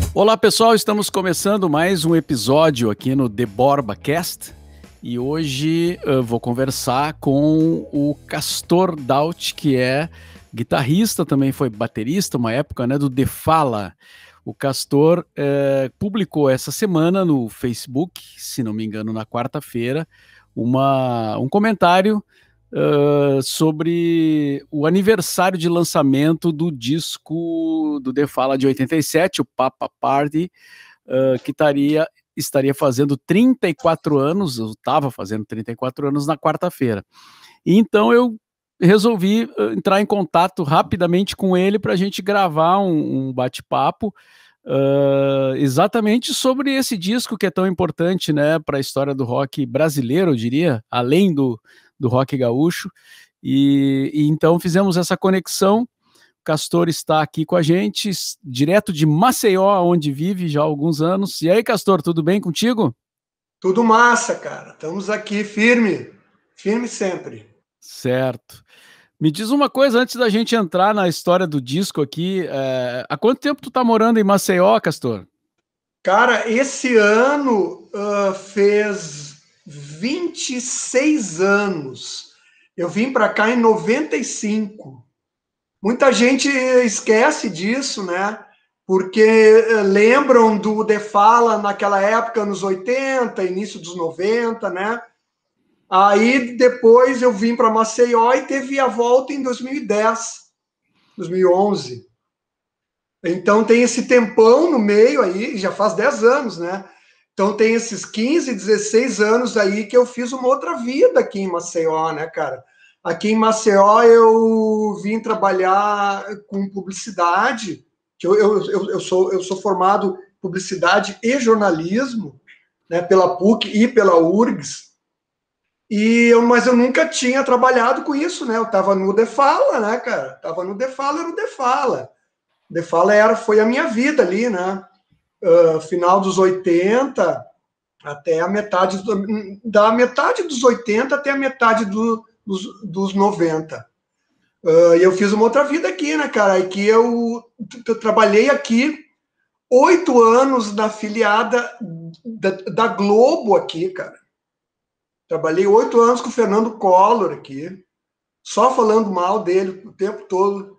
Olá pessoal, estamos começando mais um episódio aqui no The Borba Cast e hoje eu vou conversar com o Castor Daut, que é guitarrista, também foi baterista uma época, né, do The Fala. O Castor publicou essa semana no Facebook, se não me engano na quarta-feira, um comentário sobre o aniversário de lançamento do disco do The Fala de 87, o Papa Party, que estaria fazendo 34 anos, eu estava fazendo 34 anos na quarta-feira. Então eu resolvi entrar em contato rapidamente com ele para a gente gravar um bate-papo exatamente sobre esse disco que é tão importante, né, para a história do rock brasileiro, eu diria, além do rock gaúcho, e então fizemos essa conexão. O Castor está aqui com a gente, direto de Maceió, onde vive já há alguns anos. E aí, Castor, tudo bem contigo? Tudo massa, cara. Estamos aqui firme, firme sempre. Certo. Me diz uma coisa antes da gente entrar na história do disco aqui. Há quanto tempo tu tá morando em Maceió, Castor? Cara, esse ano fez 26 anos. Eu vim para cá em 95. Muita gente esquece disso, né? Porque lembram do The Fala naquela época, nos 80, início dos 90, né? Aí depois eu vim para Maceió e teve a volta em 2010, 2011. Então tem esse tempão no meio aí, já faz 10 anos, né? Então tem esses 15, 16 anos aí que eu fiz uma outra vida aqui em Maceió, né, cara? Aqui em Maceió eu vim trabalhar com publicidade, que eu sou formado em publicidade e jornalismo, né, pela PUC e pela URGS, mas eu nunca tinha trabalhado com isso, né? Eu estava no The Fala, né, cara? Tava no The Fala, era o The Fala. The Fala foi a minha vida ali, né? Final dos 80 até a metade, da metade dos 80 até a metade dos 90. E eu fiz uma outra vida aqui, né, cara? Aqui eu trabalhei aqui 8 anos na afiliada da Globo aqui, cara. Trabalhei 8 anos com o Fernando Collor aqui, só falando mal dele o tempo todo.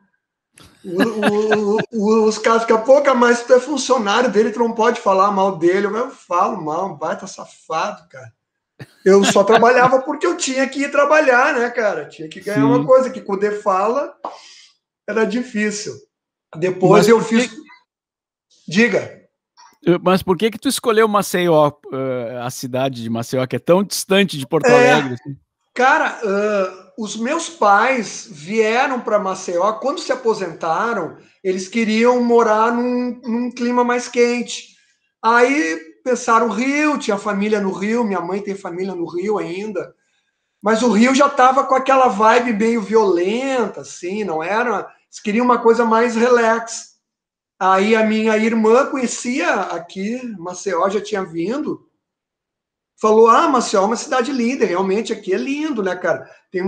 Os caras ficam, pô, mas tu é funcionário dele, tu não pode falar mal dele. Eu falo mal, baita safado, cara. Eu só trabalhava porque eu tinha que ir trabalhar, né, cara? Tinha que ganhar uma coisa, que com o The Fala era difícil. Depois eu fiz... Diga. Mas por que tu escolheu Maceió, a cidade de Maceió, que é tão distante de Porto Alegre? Assim? Cara, os meus pais vieram para Maceió, quando se aposentaram, eles queriam morar num clima mais quente. Aí pensaram Rio, tinha família no Rio, minha mãe tem família no Rio ainda, mas o Rio já estava com aquela vibe meio violenta, assim, não era? Eles queriam uma coisa mais relax. Aí a minha irmã conhecia aqui, Maceió já tinha vindo, falou, Maceió é uma cidade linda, realmente aqui é lindo, né, cara? Tem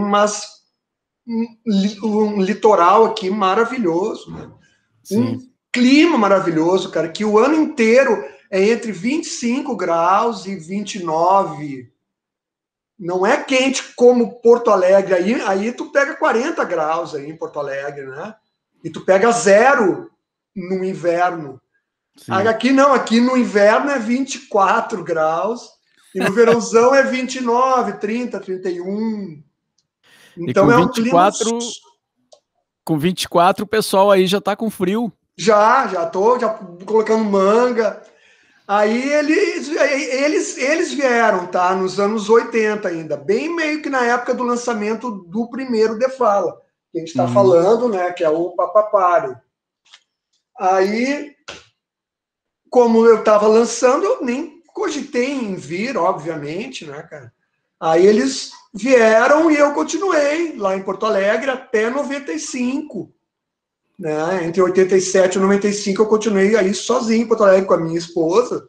um litoral aqui maravilhoso, né? Um clima maravilhoso, cara, que o ano inteiro é entre 25 graus e 29. Não é quente como Porto Alegre, aí tu pega 40 graus aí em Porto Alegre, né? E tu pega zero no inverno. Aqui não, aqui no inverno é 24 graus, e no verãozão é 29, 30, 31. Então é um clima... Com 24 o pessoal aí já tá com frio. Já tô colocando manga. Aí eles vieram, tá? Nos anos 80 ainda, bem meio que na época do lançamento do primeiro The Fala, que a gente tá falando, né? Que é o Papapário. Aí, como eu tava lançando, eu nem cogitei em vir, obviamente, né, cara? Aí eles vieram e eu continuei lá em Porto Alegre até 95. Né? Entre 87 e 95 eu continuei aí sozinho em Porto Alegre com a minha esposa.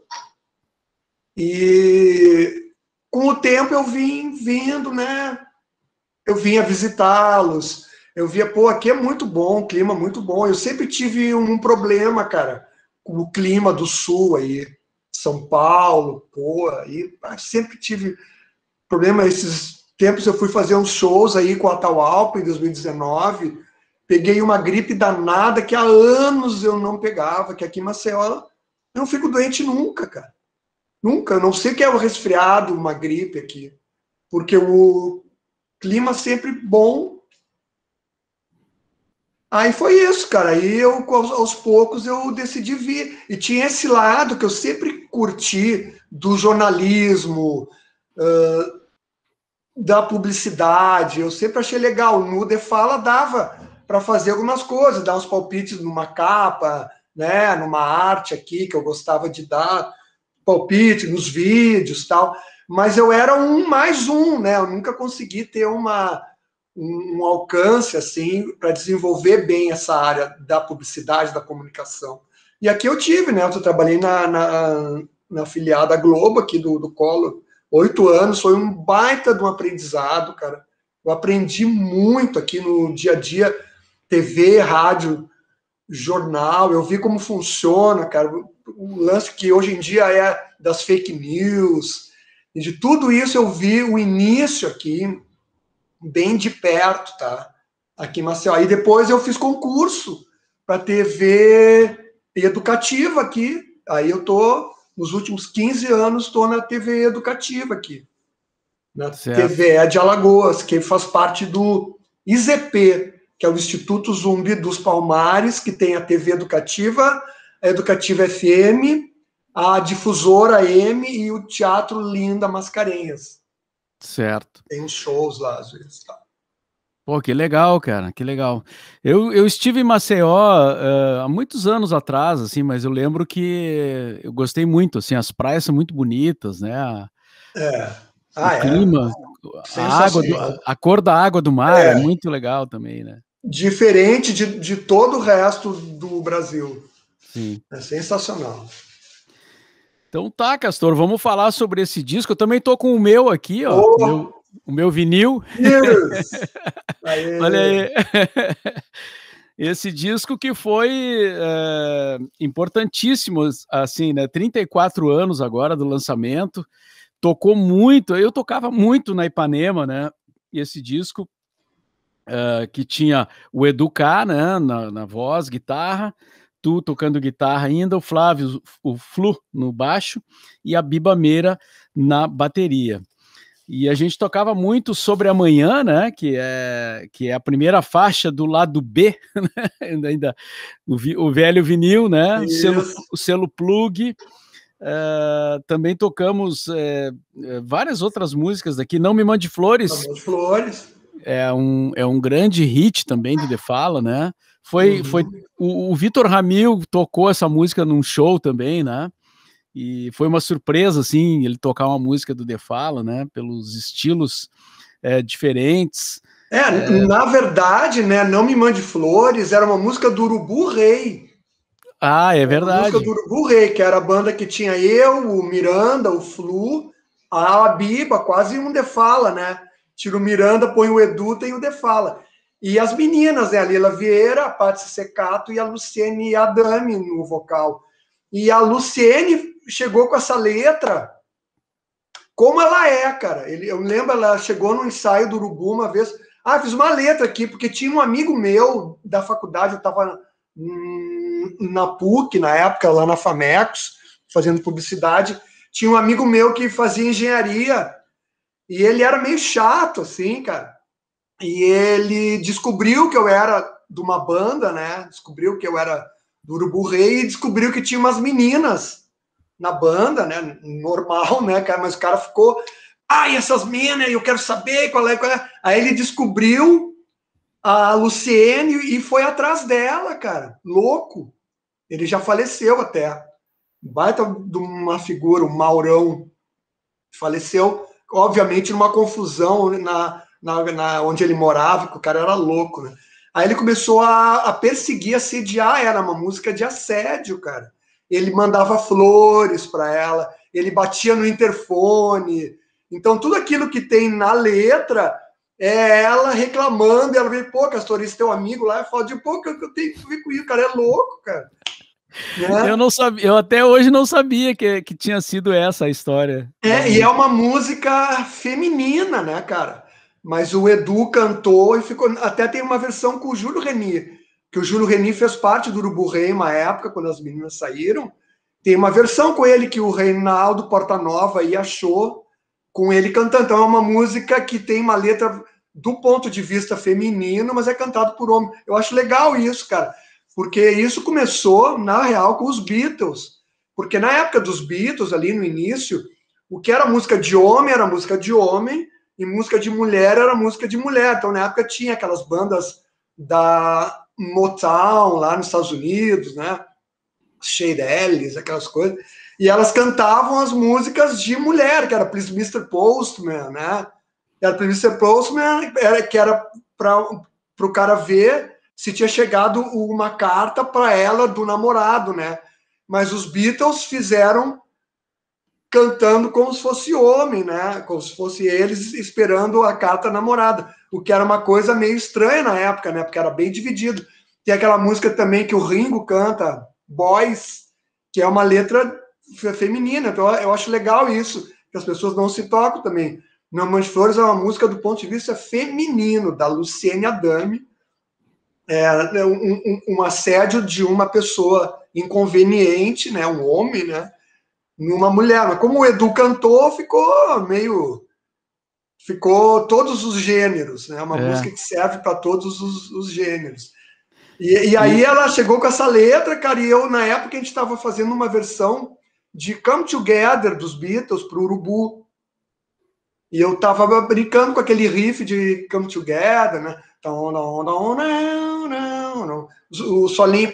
E com o tempo eu vim vindo, né? Eu vinha visitá-los. Eu via, pô, aqui é muito bom, o clima é muito bom. Eu sempre tive um problema, cara, o clima do sul aí, São Paulo, pô, aí sempre tive problema. Esses tempos eu fui fazer uns shows aí com a Atahualpa em 2019, peguei uma gripe danada que há anos eu não pegava, que aqui em Maceió eu não fico doente nunca, cara. Nunca, eu não sei o que é o resfriado, uma gripe aqui, porque o clima sempre bom. Aí foi isso, cara. Aí eu, aos poucos, eu decidi vir. E tinha esse lado que eu sempre curti do jornalismo, da publicidade. Eu sempre achei legal. No The Fala dava para fazer algumas coisas, dar uns palpites numa capa, né, numa arte aqui que eu gostava de dar palpite nos vídeos, tal. Mas eu era um mais um, né? Eu nunca consegui ter um alcance assim para desenvolver bem essa área da publicidade, da comunicação. E aqui eu tive, né? Eu trabalhei na filiada Globo aqui do Collor, 8 anos, foi um baita de um aprendizado, cara. Eu aprendi muito aqui no dia a dia, TV, rádio, jornal, eu vi como funciona, cara, o lance que hoje em dia é das fake news, e de tudo isso eu vi o início aqui, bem de perto, tá? Aqui em Maceió. E depois eu fiz concurso para TV educativa aqui. Aí eu tô, nos últimos 15 anos, estou na TV educativa aqui. Na TVE de Alagoas, que faz parte do IZP, que é o Instituto Zumbi dos Palmares, que tem a TV educativa, a Educativa FM, a Difusora M e o Teatro Linda Mascarenhas. Certo. Tem uns shows lá, às vezes. Tá. Pô, que legal, cara, que legal. Eu estive em Maceió há muitos anos atrás, assim, mas eu lembro que eu gostei muito, assim, as praias são muito bonitas, né? O clima, a cor da água do mar é muito legal também, né? Diferente de todo o resto do Brasil. Sim. É sensacional. Então tá, Castor, vamos falar sobre esse disco. Eu também tô com o meu aqui, ó, o meu vinil. Yes. Olha aí. Esse disco que foi importantíssimo, assim, né? 34 anos agora do lançamento. Tocou muito, eu tocava muito na Ipanema, né? E esse disco que tinha o Edu K, né? Na voz, guitarra, tu tocando guitarra ainda, o Flávio, o Flu no baixo e a Biba Meira na bateria. E a gente tocava muito Sobre Amanhã, né? Que é a primeira faixa do lado B, né? Ainda o velho vinil, né? O selo plug. Também tocamos várias outras músicas daqui. Não Me Mande Flores. Não Me Mande Flores. É um grande hit também do The Fala, né? Foi o Vitor Ramil tocou essa música num show também, né? E foi uma surpresa, assim, ele tocar uma música do The Fala, né? Pelos estilos diferentes. Na verdade, né? Não Me Mande Flores era uma música do Urubu Rei. Ah, é verdade. A música do Urubu Rei, que era a banda que tinha eu, o Miranda, o Flu, a Biba, quase um The Fala, né? Tira o Miranda, põe o Edu, tem o The Fala. E as meninas, né? A Lila Vieira, a Paty Secato e a Luciene Adami no vocal. E a Luciene chegou com essa letra como ela é, cara. Eu lembro, ela chegou no ensaio do Urubu uma vez. Fiz uma letra aqui, porque tinha um amigo meu da faculdade, eu estava na PUC, na época, lá na Famecos, fazendo publicidade. Tinha um amigo meu que fazia engenharia, e ele era meio chato, assim, cara. E ele descobriu que eu era de uma banda, né? Descobriu que eu era do Urubu Rei e descobriu que tinha umas meninas na banda, né? Normal, né, cara? Mas o cara ficou, e essas meninas, eu quero saber qual é. Aí ele descobriu a Luciene e foi atrás dela, cara. Louco. Ele já faleceu até. Baita de uma figura, o Maurão. Faleceu, obviamente, numa confusão onde ele morava, que o cara era louco, né? Aí ele começou a perseguir, assediar ela, uma música de assédio, cara. Ele mandava flores para ela, ele batia no interfone. Então, tudo aquilo que tem na letra é ela reclamando, ela veio, pô, Castor, esse teu amigo lá, fala de, pô, que eu tenho que ver com isso, o cara é louco, cara. Né? Eu não sabia, eu até hoje não sabia que tinha sido essa a história. E é uma música feminina, né, cara? Mas o Edu cantou e ficou. Até tem uma versão com o Júlio Reni, que o Júlio Reni fez parte do Urubu Rei uma época, quando as meninas saíram. Tem uma versão com ele que o Reinaldo Portanova aí achou com ele cantando. Então é uma música que tem uma letra do ponto de vista feminino, mas é cantado por homem. Eu acho legal isso, cara, porque isso começou, na real, com os Beatles. Porque na época dos Beatles, ali no início, o que era música de homem era música de homem, e música de mulher era música de mulher. Então, na época, tinha aquelas bandas da Motown, lá nos Estados Unidos, né? Shade Ellis, aquelas coisas. E elas cantavam as músicas de mulher, que era Please Mr. Postman, né? Era Please Mr. Postman, que era para o cara ver se tinha chegado uma carta para ela do namorado, né? Mas os Beatles fizeram cantando como se fosse homem, né? Como se fosse eles esperando a carta namorada, o que era uma coisa meio estranha na época, né? Porque era bem dividido. Tem aquela música também que o Ringo canta, Boys, que é uma letra feminina. Então eu acho legal isso, que as pessoas não se tocam também. Meu Mãe de Flores é uma música do ponto de vista feminino, da Luciene Adame. É um assédio de uma pessoa inconveniente, né? Um homem, né? Numa mulher. Mas como o Edu cantou, ficou todos os gêneros, né? Uma música que serve para todos os gêneros. E aí ela chegou com essa letra, cara, e eu, na época, a gente estava fazendo uma versão de Come Together dos Beatles para o Urubu. E eu estava brincando com aquele riff de Come Together, né? O solinho.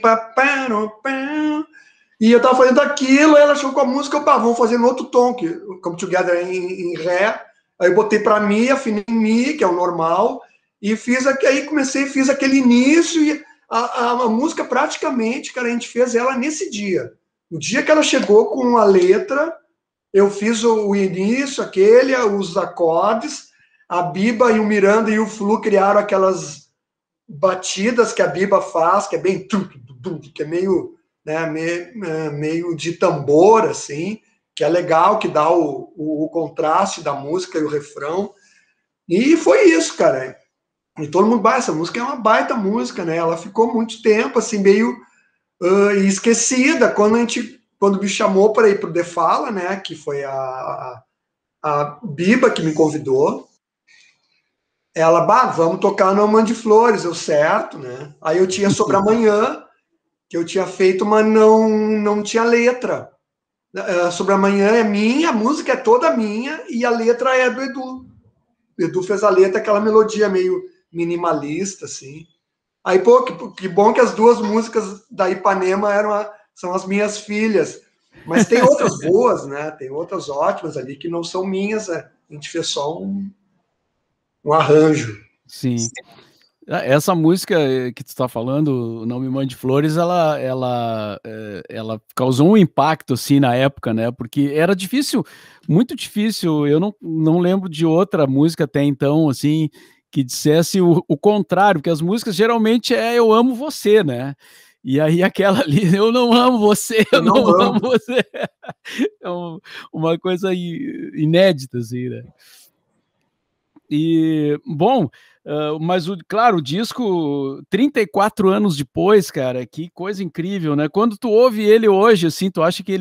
E eu estava fazendo aquilo, aí ela chegou com a música, vamos fazer no outro tom, que Come Together em Ré. Aí eu botei para Mi, afinei em Mi, que é o normal, e fiz aquele início, e a música praticamente, cara, a gente fez ela nesse dia. O dia que ela chegou com a letra, eu fiz o início, os acordes, a Biba e o Miranda e o Flu criaram aquelas batidas que a Biba faz, que é bem... que é meio... né, meio de tambor, assim, que é legal, que dá o contraste da música e o refrão. E foi isso, cara. E todo mundo, essa música é uma baita música, né? Ela ficou muito tempo, assim, meio esquecida. Quando me chamou para ir pro The Fala, né, que foi a Biba que me convidou, ela, vamos tocar no Amand de Flores, eu certo, né? Aí eu tinha Sobre Amanhã, que eu tinha feito, mas não tinha letra. Sobre Amanhã é minha, a música é toda minha e a letra é do Edu. O Edu fez a letra, aquela melodia meio minimalista, assim. Aí, pô, que bom que as duas músicas da Ipanema são as minhas filhas. Mas tem outras boas, né? Tem outras ótimas ali que não são minhas. A gente fez só um arranjo. Sim. Essa música que tu está falando, Não Me Mande Flores, ela causou um impacto, assim, na época, né? Porque era difícil, muito difícil. Eu não lembro de outra música até então, assim, que dissesse o contrário, porque as músicas geralmente Eu Amo Você, né? E aí aquela ali, Eu Não Amo Você, eu não amo você. É uma coisa inédita, assim, né? E, bom, mas, claro, o disco, 34 anos depois, cara, que coisa incrível, né? Quando tu ouve ele hoje, assim, tu acha que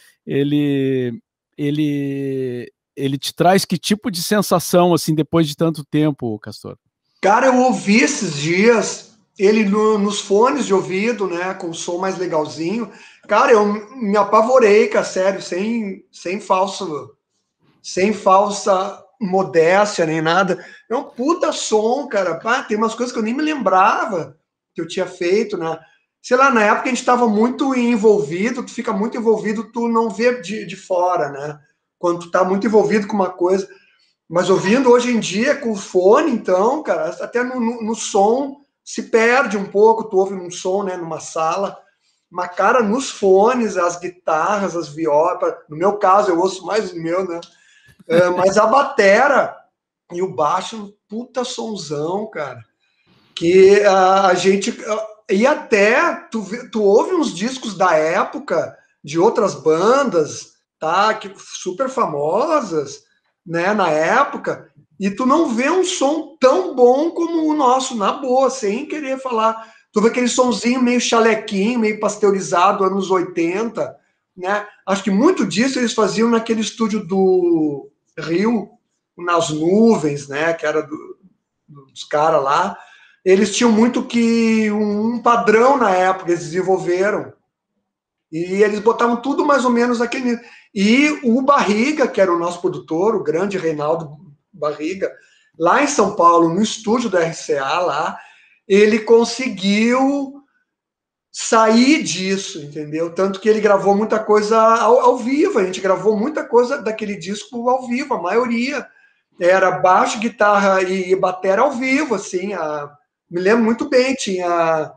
ele te traz que tipo de sensação, assim, depois de tanto tempo, Castor? Cara, eu ouvi esses dias ele nos fones de ouvido, né, com o som mais legalzinho. Cara, eu me apavorei, cara, sério, sem falsa modéstia nem nada. É um puta som, cara. Tem umas coisas que eu nem me lembrava que eu tinha feito, né? Sei lá, na época a gente estava muito envolvido, tu fica muito envolvido, tu não vê de fora, né? Quando tu tá muito envolvido com uma coisa. Mas ouvindo hoje em dia com o fone, então, cara, até no som se perde um pouco, tu ouve um som, né, numa sala, mas, cara, nos fones, as guitarras, as violas, no meu caso, eu ouço mais o meu, né? Mas a batera e o baixo, puta sonzão, cara. Que a gente E até tu ouve uns discos da época de outras bandas, tá, que super famosas, né, na época, e tu não vê um som tão bom como o nosso, na boa, sem querer falar. Tu vê aquele sonzinho meio chalequinho, meio pasteurizado, anos 80, né? Acho que muito disso eles faziam naquele estúdio do Rio, nas nuvens, né, que era dos caras lá. Eles tinham muito que um padrão na época, eles desenvolveram. E eles botavam tudo mais ou menos naquele. E o Barriga, que era o nosso produtor, o grande Reinaldo Barriga, lá em São Paulo, no estúdio da RCA, lá, ele conseguiu sair disso, entendeu? Tanto que ele gravou muita coisa ao vivo, a gente gravou muita coisa daquele disco ao vivo, a maioria. Era baixo, guitarra e bateria ao vivo, assim. Me lembro muito bem, tinha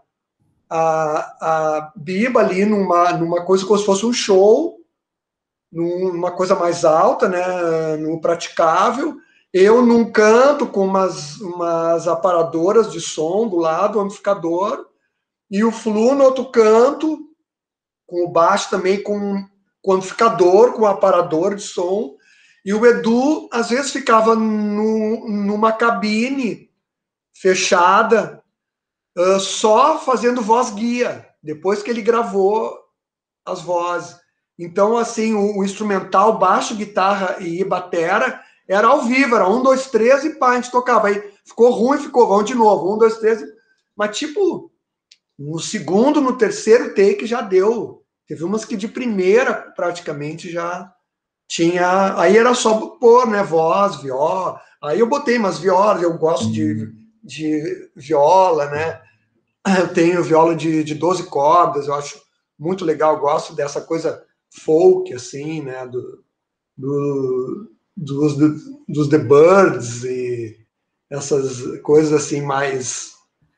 a Biba ali numa coisa como se fosse um show, numa coisa mais alta, né, no praticável. Eu num canto com umas aparadoras de som do lado, o amplificador, e o Flu no outro canto, com o baixo também com amplificador, com aparador de som. E o Edu, às vezes, ficava numa cabine fechada, só fazendo voz guia, depois que ele gravou as vozes. Então, assim, o instrumental, baixo, guitarra e batera, era ao vivo, era 1, 2, 3 e pá, a gente tocava. Aí ficou ruim, vamos de novo, 1, 2, 3. Mas, tipo, no segundo, no terceiro take já deu. Teve umas que de primeira, praticamente, já tinha. Aí era só pôr, né? Voz, viola. Aí eu botei umas violas, eu gosto de viola, né? Eu tenho viola de 12 cordas, eu acho muito legal, eu gosto dessa coisa folk, assim, né? Dos The Birds e essas coisas assim mais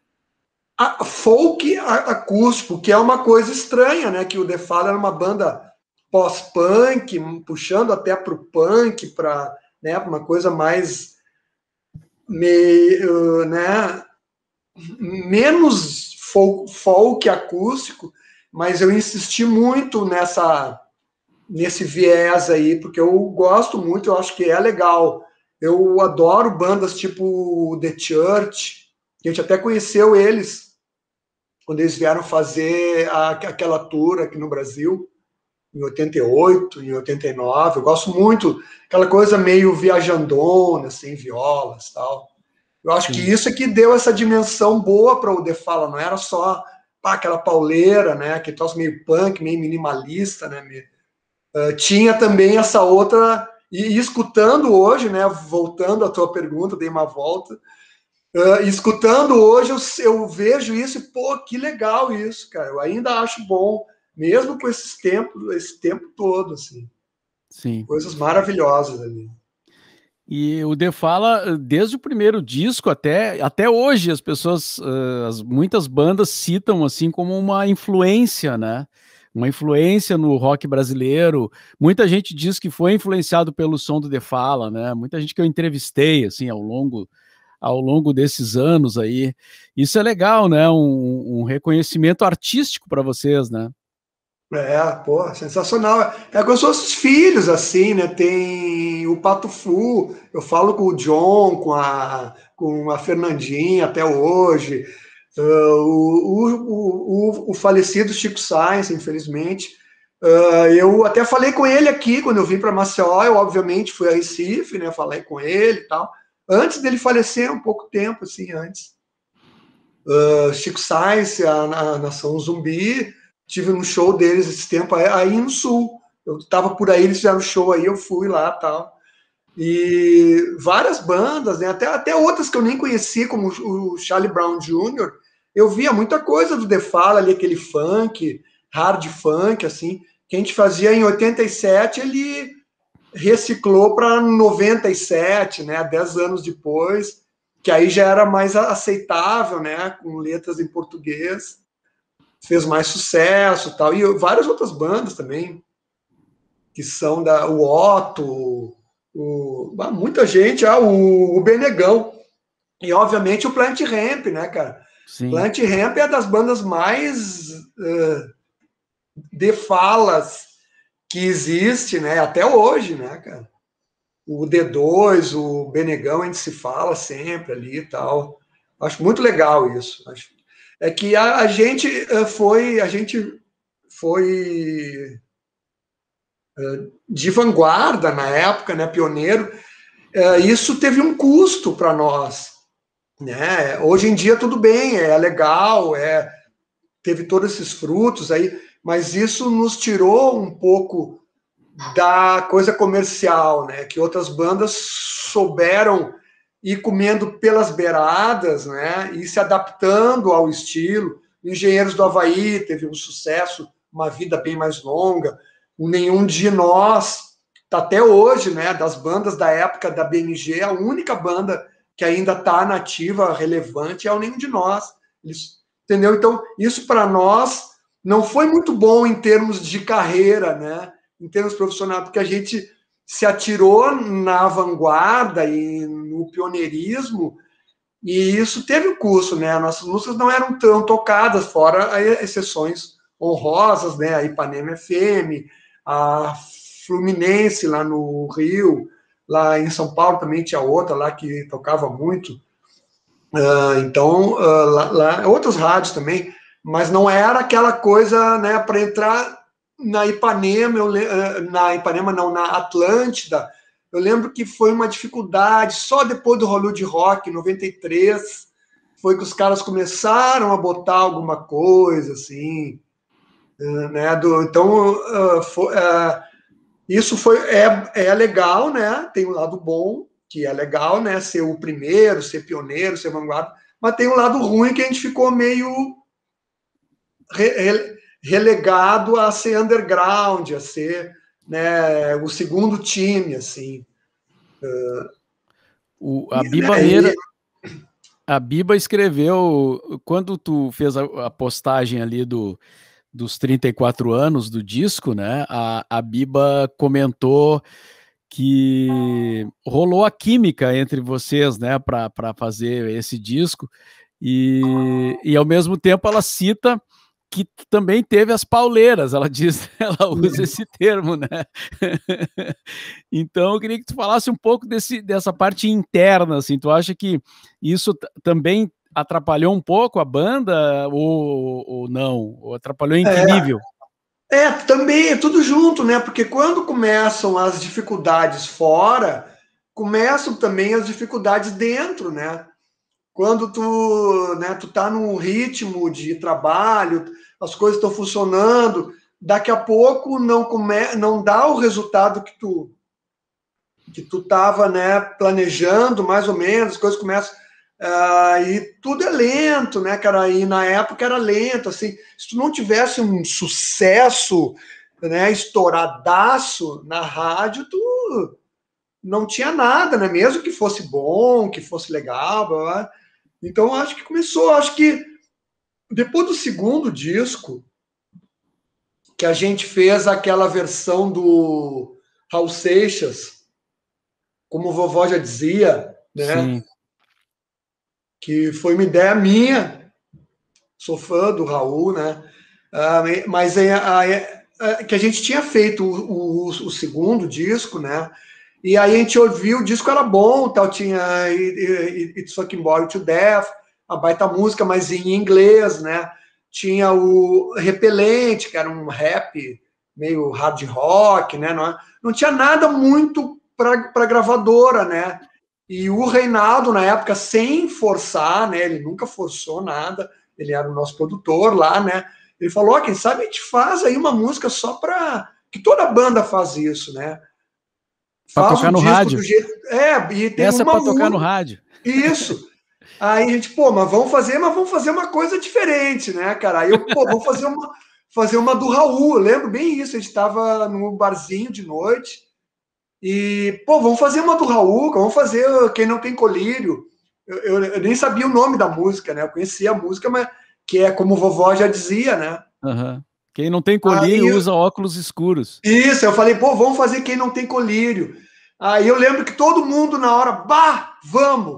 folk acústico, que é uma coisa estranha, né? Que o The Fall era uma banda pós-punk, puxando até para o punk, para, né, uma coisa mais meio, né, menos folk acústico, mas eu insisti muito nesse viés aí, porque eu gosto muito, eu acho que é legal. Eu adoro bandas tipo The Church, a gente até conheceu eles quando eles vieram fazer aquela tour aqui no Brasil, em 88, em 89. Eu gosto muito, aquela coisa meio viajandona, assim, violas e tal. Eu acho que isso é que deu essa dimensão boa para o The Fala, não era só aquela pauleira, né, que troço meio punk, meio minimalista, né, tinha também essa outra, e escutando hoje, né, voltando à tua pergunta, dei uma volta, escutando hoje eu vejo isso e, pô, que legal isso, cara, eu ainda acho bom, mesmo com esse tempo todo, assim. Sim. Coisas maravilhosas ali. E o The Fala, desde o primeiro disco até hoje, as pessoas, muitas bandas citam assim como uma influência, né? Uma influência no rock brasileiro. Muita gente diz que foi influenciado pelo som do The Fala, né? Muita gente que eu entrevistei assim ao longo desses anos aí. Isso é legal, né? Um reconhecimento artístico para vocês, né? Pô, sensacional. É com os seus filhos, assim, né? Tem o Pato Fu, eu falo com o John, com a Fernandinha até hoje. O falecido Chico Sainz, infelizmente. Eu até falei com ele aqui quando eu vim para Maceió. Eu, obviamente, fui a Recife, né? Falei com ele e tal. Antes dele falecer, um pouco tempo, assim, antes. Chico Sainz, a Nação Zumbi. Tive um show deles esse tempo aí no Sul. Eu estava por aí, eles fizeram show aí, eu fui lá e tal. E várias bandas, né? Até outras que eu nem conhecia, como o Charlie Brown Jr., eu via muita coisa do The Fall ali, aquele funk, hard funk, assim, que a gente fazia em 87, ele reciclou para 97, né? 10 anos depois, que aí já era mais aceitável, né? Com letras em português. Fez mais sucesso tal. E várias outras bandas também, que são o Otto, muita gente, o Benegão. E, obviamente, o Planet Ramp, né, cara? Sim. Plant Ramp é das bandas mais de falas que existe, né? Até hoje, né, cara? O D2, o Benegão, a gente se fala sempre ali e tal. Acho muito legal isso. É que a gente foi de vanguarda na época, né? Pioneiro. Isso teve um custo para nós, né? Hoje em dia tudo bem, é legal, teve todos esses frutos aí, mas isso nos tirou um pouco da coisa comercial, né? Que outras bandas souberam ir comendo pelas beiradas, né? E se adaptando ao estilo. Engenheiros do Havaí teve um sucesso, uma vida bem mais longa. O Nenhum de Nós tá até hoje, né? Das bandas da época da BMG, a única banda que ainda está nativa, relevante, é o Nenhum de Nós. Entendeu? Então, isso para nós não foi muito bom em termos de carreira, né? Em termos profissionais, porque a gente se atirou na vanguarda e no pioneirismo, e isso teve um custo, né? Nossas músicas não eram tão tocadas, fora exceções honrosas, né? A Ipanema FM, a Fluminense lá no Rio, lá em São Paulo também tinha outra lá que tocava muito. Então, lá outras rádios também, mas não era aquela coisa, né, para entrar na Ipanema, na Ipanema não, na Atlântida. Eu lembro que foi uma dificuldade, só depois do Hollywood Rock, em 93, foi que os caras começaram a botar alguma coisa, assim, né, então, isso é legal, né, tem um lado bom, que é legal, né, ser o primeiro, ser pioneiro, ser vanguarda, mas tem um lado ruim que a gente ficou meio relegado a ser underground, a ser, né, o segundo time, assim. A Biba escreveu, quando tu fez a postagem ali dos 34 anos do disco, né, a Biba comentou que rolou a química entre vocês, né, para fazer esse disco, e ao mesmo tempo ela cita que também teve as pauleiras, ela diz, ela usa esse termo, né? Então eu queria que tu falasse um pouco dessa parte interna, assim, tu acha que isso também atrapalhou um pouco a banda ou não? Ou atrapalhou em que nível? Também é tudo junto, né? Porque quando começam as dificuldades fora, começam também as dificuldades dentro, né? Quando tu tá num ritmo de trabalho, as coisas estão funcionando, daqui a pouco não dá o resultado que tu estava, né, planejando, mais ou menos, as coisas começam e tudo é lento, né, cara? E na época era lento, assim, se tu não tivesse um sucesso, né, estouradaço na rádio, tu não tinha nada, né? Mesmo que fosse bom, que fosse legal, blá, blá. Então acho que depois do segundo disco, que a gente fez aquela versão do Raul Seixas, como vovó já dizia, né? Sim. Que foi uma ideia minha, sou fã do Raul, né? Mas que a gente tinha feito o segundo disco, né? E aí a gente ouviu, o disco era bom, tal, tinha It's Fucking Boring to Death, a baita música, mas em inglês, né? Tinha o Repelente, que era um rap meio hard rock, né? Não tinha nada muito para gravadora, né? E o Reinaldo, na época, sem forçar, né? Ele nunca forçou nada, ele era o nosso produtor lá, né? Ele falou, quem sabe a gente faz aí uma música só para... Que toda banda faz isso, né? Para Faz tocar o no disco rádio. do jeito... E tem Essa é uma para tocar no rádio. Isso. Aí a gente, mas vamos fazer uma coisa diferente, né, cara? Aí vamos fazer uma do Raul. Eu lembro bem isso. A gente estava no barzinho de noite e, vamos fazer uma do Raul, vamos fazer Quem Não Tem Colírio. Eu nem sabia o nome da música, né? Eu conhecia a música, mas que é como vovó já dizia, né? Uhum. Quem não tem colírio usa óculos escuros. Isso, eu falei, vamos fazer Quem Não Tem Colírio. Aí eu lembro que todo mundo na hora, vamos!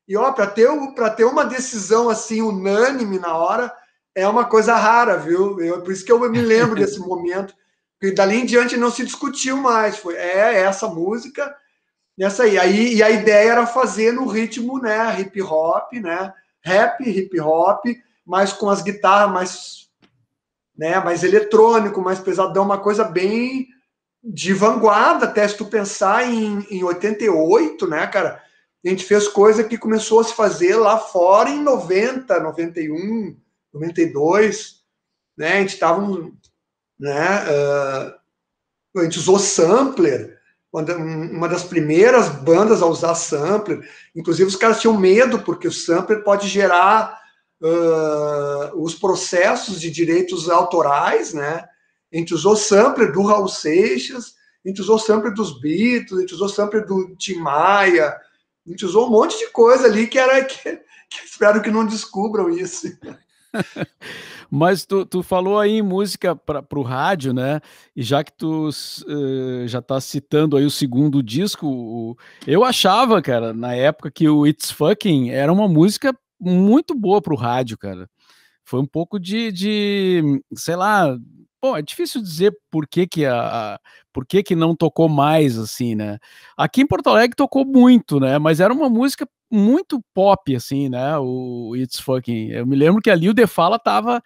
E, ó, para ter uma decisão assim unânime na hora, é uma coisa rara, viu? Por isso que eu me lembro desse momento. Porque dali em diante não se discutiu mais. Foi essa música, essa aí. E a ideia era fazer no ritmo, né? Hip hop, né? Rap, hip hop, mas com as guitarras mais, né? Mais eletrônico, mais pesadão, uma coisa bem de vanguarda, até se tu pensar em 88, né, cara? A gente fez coisa que começou a se fazer lá fora em 90, 91, 92, né? A gente tava, né? A gente usou sampler, uma das primeiras bandas a usar sampler. Inclusive, os caras tinham medo, porque o sampler pode gerar os processos de direitos autorais, né? A gente usou sampler do Raul Seixas, a gente usou sampler dos Beatles, a gente usou sampler do Tim Maia, a gente usou um monte de coisa ali que espero que não descubram isso. Mas tu falou aí em música para o rádio, né? E já que tu já tá citando aí o segundo disco, eu achava, cara, na época que o It's Fucking era uma música muito boa para o rádio, cara. Foi um pouco sei lá, bom, é difícil dizer por que por que não tocou mais, assim, né? Aqui em Porto Alegre tocou muito, né? Mas era uma música muito pop, assim, né? O It's Fucking. Eu me lembro que ali o The Fala tava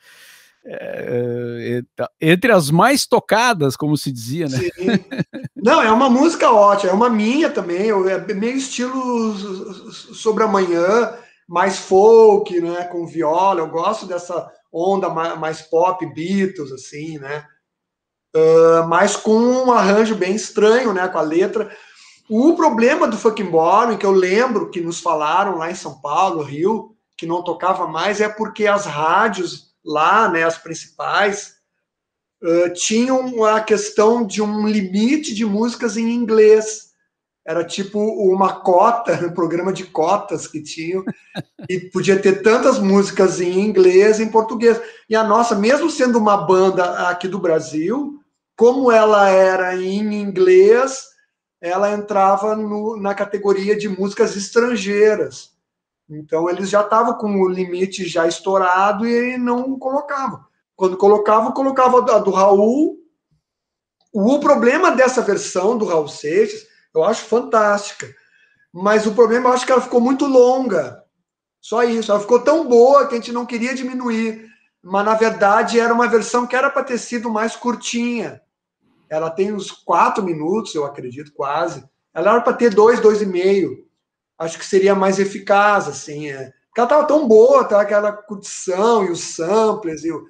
entre as mais tocadas, como se dizia, né? Sim. Não, é uma música ótima, é uma minha também, é meio estilo Sobre Amanhã, mais folk, né, com viola, eu gosto dessa onda mais pop, Beatles, assim, né, mas com um arranjo bem estranho, né, com a letra. O problema do Fucking Ballroom, que eu lembro que nos falaram lá em São Paulo, Rio, que não tocava mais, é porque as rádios lá, né, as principais, tinham a questão de um limite de músicas em inglês. Era tipo uma cota, um programa de cotas que tinham, e podia ter tantas músicas em inglês e em português. E a nossa, mesmo sendo uma banda aqui do Brasil, como ela era em inglês, ela entrava na categoria de músicas estrangeiras. Então eles já estavam com o limite já estourado e não colocavam. Quando colocava a do Raul. O problema dessa versão do Raul Seixas, eu acho fantástica. Mas o problema, eu acho que ela ficou muito longa. Só isso. Ela ficou tão boa que a gente não queria diminuir. Mas, na verdade, era uma versão que era para ter sido mais curtinha. Ela tem uns 4 minutos, eu acredito, quase. Ela era para ter 2, 2,5. Acho que seria mais eficaz, assim. Porque ela estava tão boa, tá? Aquela curtição e os samplers e o...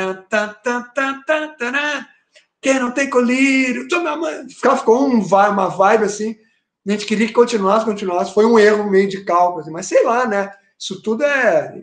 Quem não tem colírio, ficou uma vibe assim, a gente queria que continuasse, foi um erro meio de cálculo, assim, mas sei lá, né, isso tudo é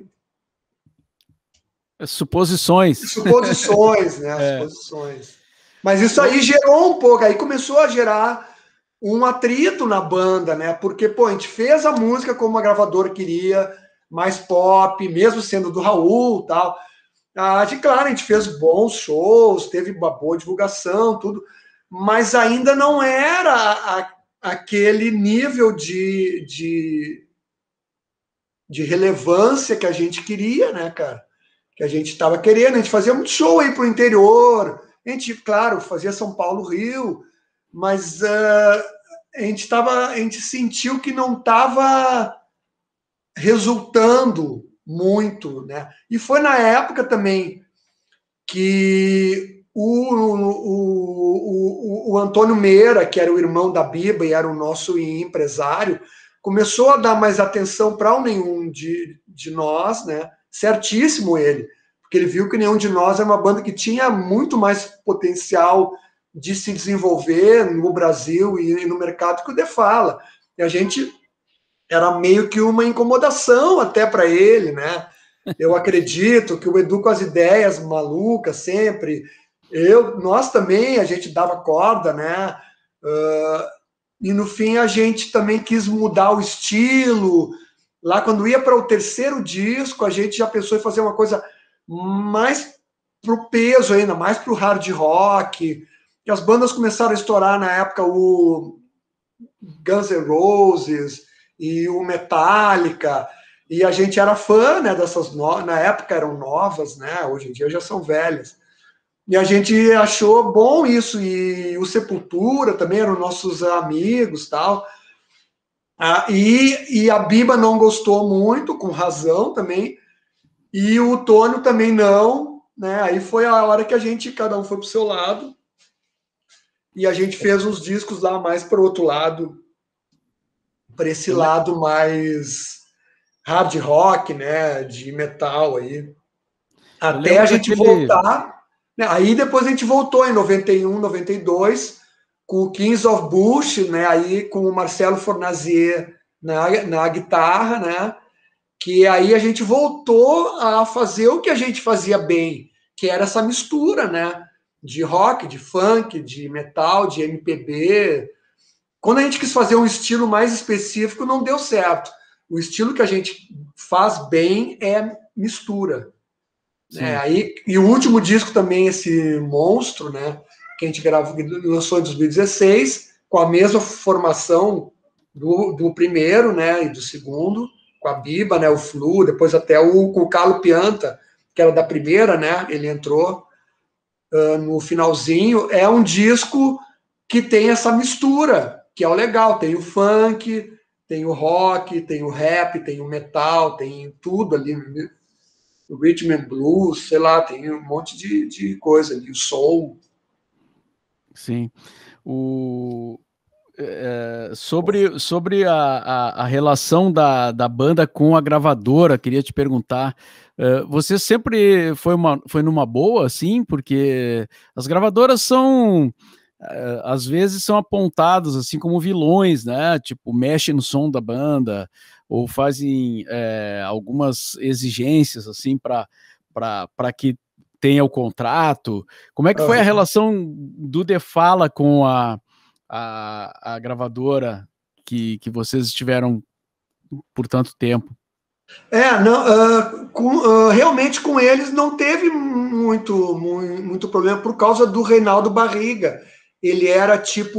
suposições, né, suposições, mas isso aí gerou um pouco, aí começou a gerar um atrito na banda, né, porque, pô, a gente fez a música como a gravadora queria, mais pop, mesmo sendo do Raul, tal. Claro, a gente fez bons shows, teve uma boa divulgação, tudo, mas ainda não era aquele nível de relevância que a gente queria, né, cara? Que a gente estava querendo. A gente fazia muito show aí pro interior, a gente, claro, fazia São Paulo, Rio, mas a gente sentiu que não estava resultando muito, né? E foi na época também que o Antônio Meira, que era o irmão da Biba e era o nosso empresário, começou a dar mais atenção para o Nenhum de Nós, né? Certíssimo ele, porque ele viu que Nenhum de Nós era uma banda que tinha muito mais potencial de se desenvolver no Brasil e no mercado que o De Fala. E a gente era meio que uma incomodação até para ele, né? Eu acredito que o Edu com as ideias malucas sempre, nós também, a gente dava corda, né? E no fim a gente também quis mudar o estilo. Lá quando ia para o terceiro disco, a gente já pensou em fazer uma coisa mais pro peso ainda, mais pro hard rock. E as bandas começaram a estourar na época o Guns N' Roses, e o Metallica, e a gente era fã, né, dessas, na época eram novas, né, hoje em dia já são velhas. E a gente achou bom isso, e o Sepultura também eram nossos amigos, tal. E a Biba não gostou muito, com razão também, e o Tônio também não, né? Aí foi a hora que a gente, cada um foi pro seu lado, e a gente fez uns discos lá mais para o outro lado, para esse lado mais hard rock, né? De metal aí. Até a gente voltar. Né? Aí depois a gente voltou em 91, 92, com o Kings of Bush, né? Aí com o Marcelo Fornazier na guitarra, né? Que aí a gente voltou a fazer o que a gente fazia bem, que era essa mistura, né? De rock, de funk, de metal, de MPB. Quando a gente quis fazer um estilo mais específico, não deu certo. O estilo que a gente faz bem é mistura. Né? Aí, e o último disco também, esse Monstro, né? Que a gente gravou, lançou em 2016, com a mesma formação do primeiro, né? E do segundo, com a Biba, né? O Flu, depois até o Carlo Pianta, que era da primeira, né? Ele entrou no finalzinho. É um disco que tem essa mistura, que é o legal. Tem o funk, tem o rock, tem o rap, tem o metal, tem tudo ali. O rhythm and blues, sei lá, tem um monte de coisa ali, o soul. Sim. Sobre a relação da banda com a gravadora, queria te perguntar, você sempre foi numa boa, assim? Porque as gravadoras às vezes são apontadas assim como vilões, né? Tipo, mexe no som da banda, ou fazem algumas exigências assim para que tenha o contrato. Como é que foi a relação do The Fala com a gravadora que vocês estiveram por tanto tempo? Não, realmente com eles não teve muito problema por causa do Reinaldo Barriga. Ele era tipo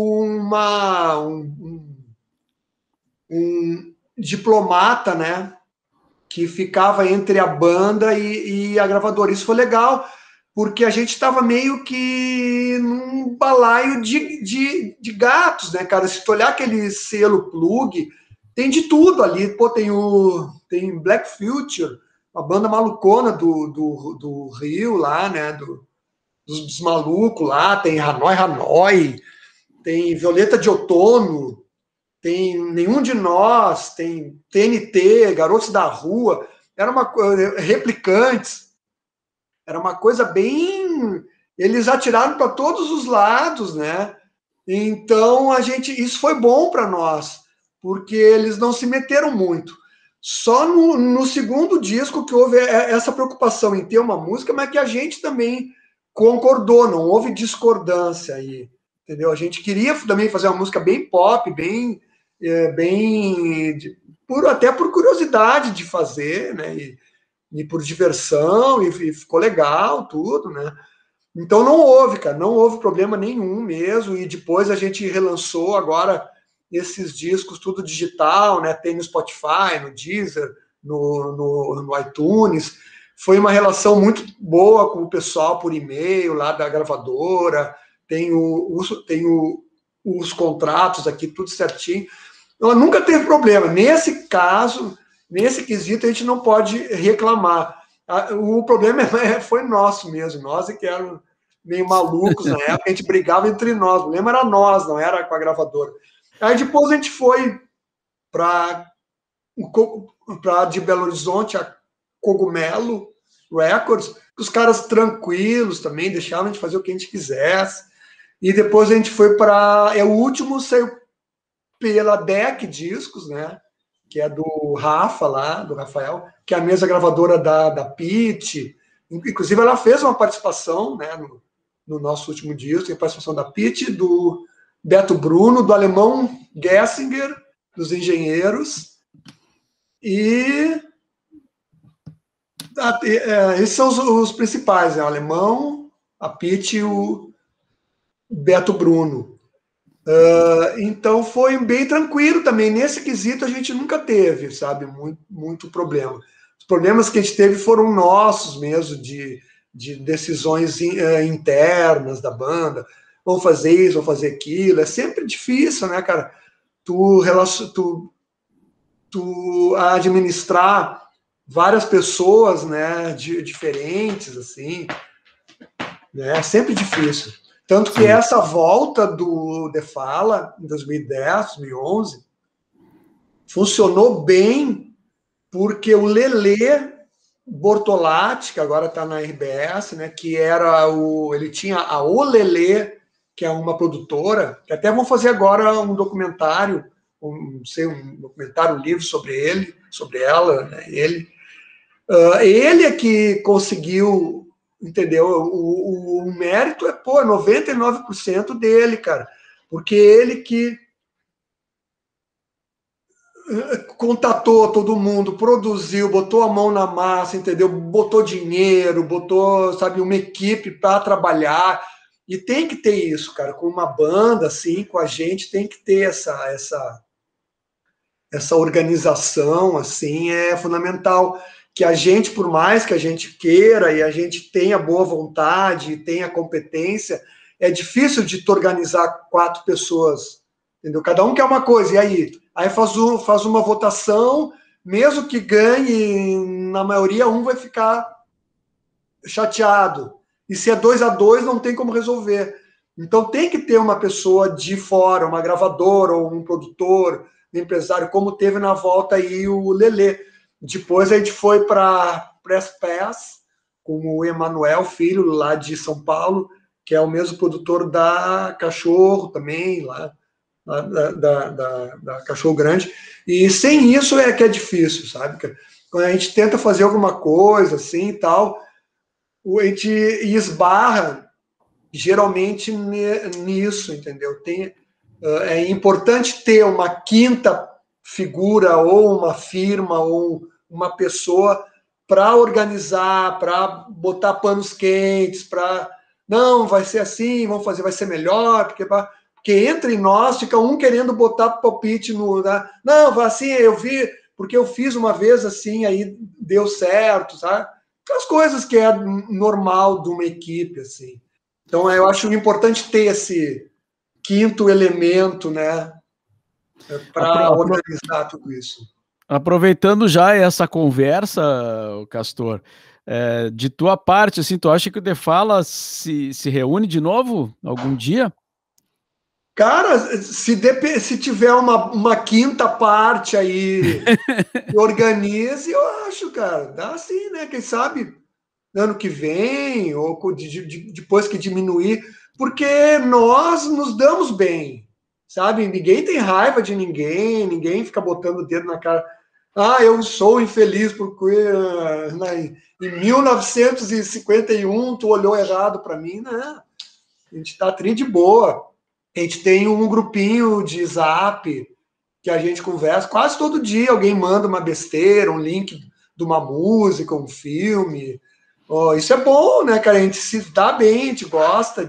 um diplomata, né? Que ficava entre a banda e a gravadora. Isso foi legal, porque a gente estava meio que num balaio de gatos, né, cara? Se tu olhar aquele selo plug, tem de tudo ali. Pô, tem Black Future, uma banda malucona do Rio lá, né? Dos malucos lá, tem Hanoi, tem Violeta de Outono, tem Nenhum de Nós, tem TNT, Garotos da Rua, era uma Replicantes, era uma coisa bem. Eles atiraram para todos os lados, né? Então isso foi bom para nós, porque eles não se meteram muito. Só no segundo disco que houve essa preocupação em ter uma música, mas que a gente também concordou, não houve discordância aí, entendeu? A gente queria também fazer uma música bem pop, bem até por curiosidade de fazer, né? E por diversão, e ficou legal tudo, né? Então não houve, cara, não houve problema nenhum mesmo. E depois a gente relançou agora esses discos tudo digital, né? Tem no Spotify, no Deezer, no iTunes. Foi uma relação muito boa com o pessoal por e-mail lá da gravadora. Tem os contratos aqui, tudo certinho. Ela nunca teve problema. Nesse caso, nesse quesito, a gente não pode reclamar. O problema foi nosso mesmo. Nós que éramos meio malucos na época, a gente brigava entre nós. O problema era nós, não era com a gravadora. Aí depois a gente foi para de Belo Horizonte, a Cogumelo Records, os caras tranquilos também, deixavam a gente fazer o que a gente quisesse. E depois a gente foi para... o último saiu pela DEC Discos, né? Que é do Rafa lá, do Rafael, que é a mesma gravadora da Pitty. Inclusive, ela fez uma participação, né, no nosso último disco, tem a participação da Pitty, do Beto Bruno, do alemão Gessinger, dos Engenheiros. E esses são os principais, né? O alemão, a Pitty e o Beto Bruno. Então foi bem tranquilo também. Nesse quesito a gente nunca teve, sabe, muito problema. Os problemas que a gente teve foram nossos mesmo, de decisões internas da banda. Vamos fazer isso, vamos fazer aquilo. É sempre difícil, né, cara? Tu administrar várias pessoas, né, diferentes, assim, né? É sempre difícil. Tanto que essa volta do The Fala, em 2010, 2011, funcionou bem, porque o Lelê Bortolatti, que agora está na RBS, né, que era ele tinha a O Lelê, que é uma produtora, que até vão fazer agora um documentário, um documentário, um livro sobre ela, né, ele é que conseguiu, entendeu? O mérito é, 99% dele, cara, porque ele que contatou todo mundo, produziu, botou a mão na massa, entendeu? Botou dinheiro, botou, sabe, uma equipe para trabalhar. E tem que ter isso, cara, com uma banda assim, com a gente, tem que ter essa organização, assim, é fundamental. Que a gente, por mais que a gente queira e a gente tenha boa vontade, tenha competência, é difícil de tu organizar 4 pessoas, entendeu? Cada um quer uma coisa, e aí? Aí faz uma votação, mesmo que ganhe, na maioria, um vai ficar chateado. E se é 2-2, não tem como resolver. Então tem que ter uma pessoa de fora, uma gravadora ou um produtor, um empresário, como teve na volta aí o Lelê. Depois a gente foi para Press Pass com o Emanuel, filho lá de São Paulo, que é o mesmo produtor da Cachorro também, lá da Cachorro Grande. E sem isso é que é difícil, sabe? Quando a gente tenta fazer alguma coisa assim e tal, a gente esbarra geralmente nisso, entendeu? É importante ter uma quinta figura ou uma firma ou uma pessoa para organizar, para botar panos quentes, para não, vai ser assim, vamos fazer, vai ser melhor, porque entre nós fica um querendo botar palpite no, né? Não, vai assim, eu vi, porque eu fiz uma vez assim, aí deu certo, sabe? As coisas que é normal de uma equipe, assim. Então, eu acho importante ter esse quinto elemento, né, para organizar tudo isso. Aproveitando já essa conversa, Castor, de tua parte, assim, tu acha que o The Fala se reúne de novo algum dia? Cara, se tiver uma quinta parte aí que organize, eu acho, cara, dá sim, né? Quem sabe ano que vem, ou depois que diminuir, porque nós nos damos bem, sabe? Ninguém tem raiva de ninguém, ninguém fica botando o dedo na cara. Ah, eu sou infeliz porque em 1951 tu olhou errado para mim. Não, a gente tá tri de boa. A gente tem um grupinho de zap que a gente conversa quase todo dia. Alguém manda uma besteira, um link de uma música, um filme. Isso é bom, né, cara? A gente se dá bem, a gente gosta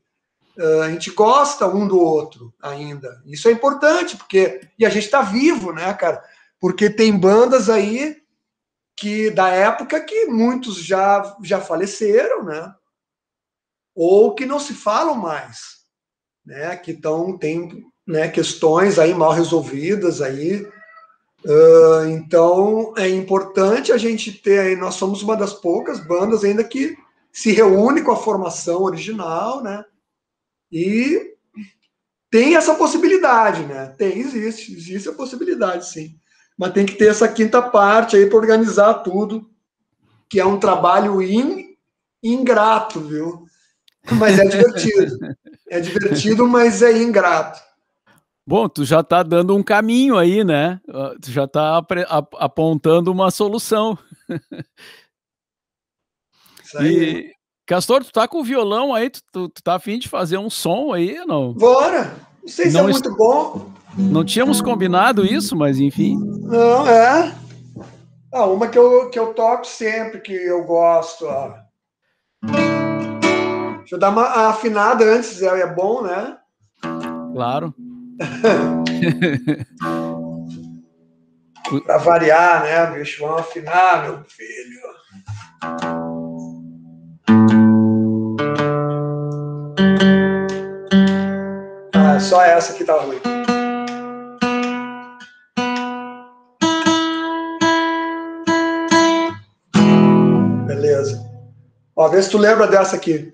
a gente gosta um do outro ainda. Isso é importante, e a gente está vivo, né, cara? Porque tem bandas aí que da época que muitos já faleceram, né? Ou que não se falam mais, né? Que tem, né, questões aí mal resolvidas aí. Então é importante a gente ter aí, nós somos uma das poucas bandas ainda que se reúne com a formação original, né? E tem essa possibilidade, né? Existe a possibilidade, sim. Mas tem que ter essa quinta parte aí para organizar tudo, que é um trabalho ingrato, viu? Mas é divertido. É divertido, mas é ingrato. Bom, tu já tá dando um caminho aí, né? Tu já tá apontando uma solução. Isso aí. E, Castor, tu tá com o violão aí, tu tá a fim de fazer um som aí, não? Bora! Não sei se é muito bom. Não tínhamos combinado isso, mas enfim. Não, é. Uma que eu toco sempre, que eu gosto. Deixa eu dar uma afinada antes, é bom, né? Claro. Para variar, né, bicho? Vamos afinar, meu filho. Ah, só essa que tá ruim. Beleza. Ó, vê se tu lembra dessa aqui.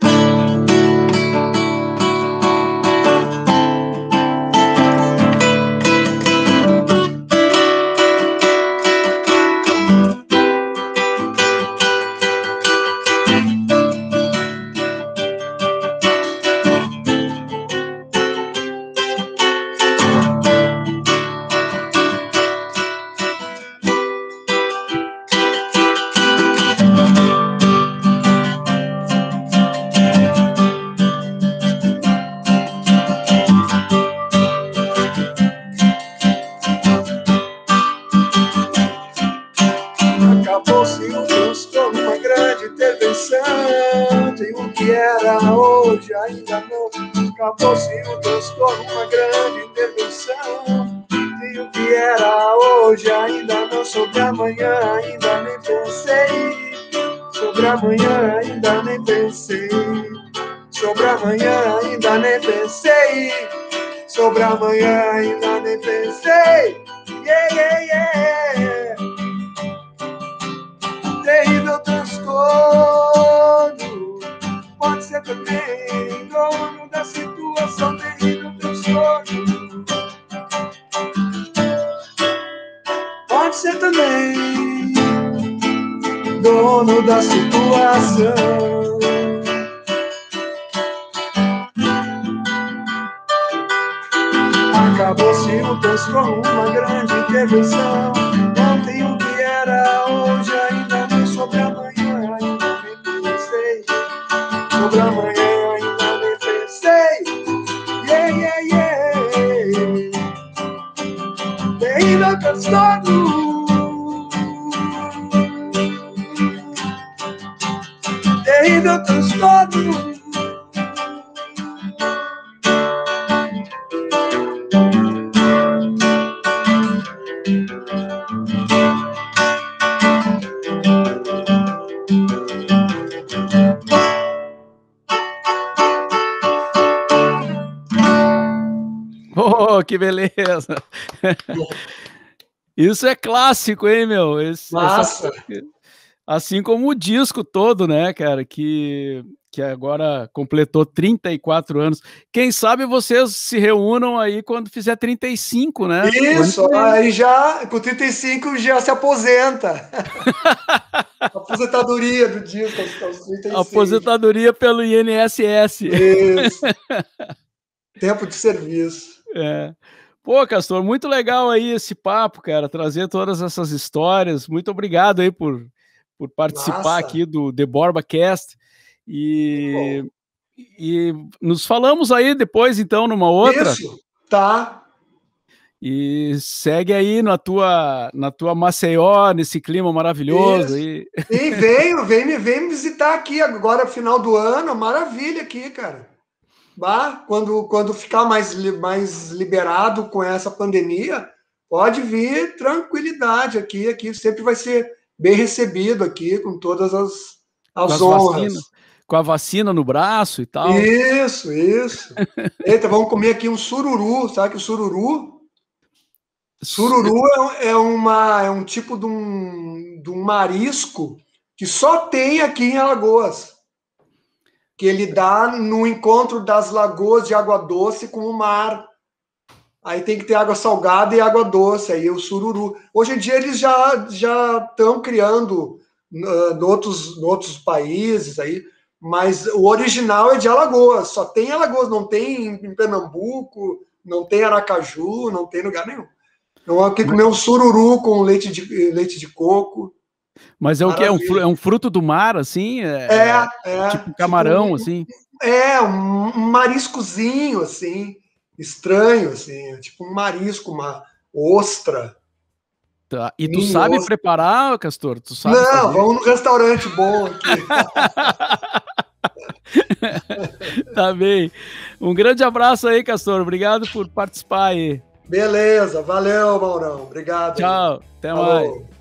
Acabou-se o transtorno, uma grande intervenção. Tem o que era hoje, ainda não. Acabou-se o transtorno, uma grande intervenção. Tem o que era hoje, ainda não. Sobre amanhã, ainda nem pensei. Sobre amanhã, ainda nem pensei. Sobre amanhã, ainda nem pensei. Sobre amanhã, ainda nem pensei. Yeah, yeah, yeah. Terrível transtorno, pode ser também dono da situação. Terrível transtorno, pode ser também dono da situação. Acabou-se o transtorno, uma grande intervenção. Não tem o que era hoje, ainda nem. Sobre amanhã, ainda nem pensei. Sobre amanhã, ainda nem pensei. Yeah, yeah, yeah. Terrível transtorno. Terrível transtorno. Oh, que beleza! Isso é clássico, hein, meu? Massa! Assim como o disco todo, né, cara, que agora completou 34 anos. Quem sabe vocês se reúnam aí quando fizer 35, né? Isso, aí já, com 35 já se aposenta. Aposentadoria do disco aos 36. Aposentadoria pelo INSS. Isso. Tempo de serviço. É. Pô, Castor, muito legal aí esse papo, cara, trazer todas essas histórias. Muito obrigado aí por participar aqui do The Borba Cast. E nos falamos aí depois, então, numa outra. Isso, tá. E segue aí na tua Maceió, nesse clima maravilhoso. E vem me visitar aqui agora, final do ano. Maravilha aqui, cara. Bah, quando ficar mais liberado com essa pandemia, pode vir tranquilidade aqui. Aqui sempre vai ser bem recebido aqui, com todas as honras. Com a vacina no braço e tal. Isso. Eita, vamos comer aqui um sururu. Sabe que o sururu? Sururu é um tipo de um marisco que só tem aqui em Alagoas. Que ele dá no encontro das lagoas de água doce com o mar. Aí tem que ter água salgada e água doce, aí o sururu. Hoje em dia eles já estão criando em outros países, aí, mas o original é de Alagoas, só tem Alagoas, não tem em Pernambuco, não tem Aracaju, não tem lugar nenhum. Então aqui comer um sururu com leite de coco. Mas é o que? É um fruto do mar, assim? Tipo camarão, tipo, assim? Um mariscozinho, assim, estranho, assim, tipo um marisco, uma ostra. Tá. E tu sabe preparar, Castor? Tu sabe Não, fazer? Vamos num restaurante bom aqui. Tá bem. Um grande abraço aí, Castor. Obrigado por participar aí. Beleza, valeu, Maurão. Obrigado. Tchau, até Falou. mais.